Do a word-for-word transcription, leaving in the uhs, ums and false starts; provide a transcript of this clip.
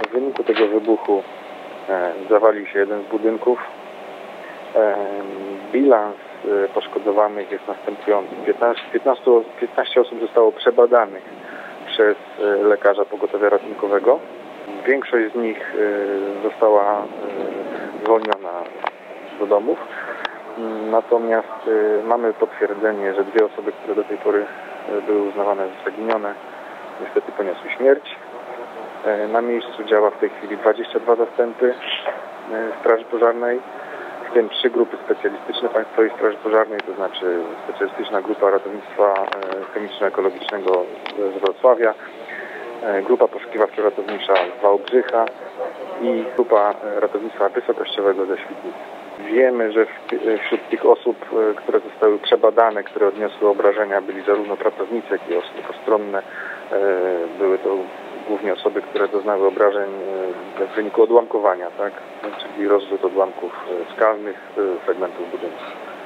W wyniku tego wybuchu zawalił się jeden z budynków. Bilans poszkodowanych jest następujący. piętnaście osób zostało przebadanych przez lekarza pogotowia ratunkowego. Większość z nich została zwolniona do domów. Natomiast mamy potwierdzenie, że dwie osoby, które do tej pory były uznawane za zaginione, niestety poniosły śmierć. Na miejscu działa w tej chwili dwadzieścia dwa zastępy Straży Pożarnej, w tym trzy grupy specjalistyczne Państwowej Straży Pożarnej, to znaczy specjalistyczna grupa ratownictwa chemiczno-ekologicznego z Wrocławia, grupa poszukiwawczo-ratownicza z Wałbrzycha i grupa ratownictwa wysokościowego ze Świdnicy. Wiemy, że wśród tych osób, które zostały przebadane, które odniosły obrażenia, byli zarówno pracownicy, jak i osoby postronne. Były to głównie osoby, które doznały obrażeń w wyniku odłamkowania, tak? Czyli rozrzut odłamków skalnych, fragmentów budynku.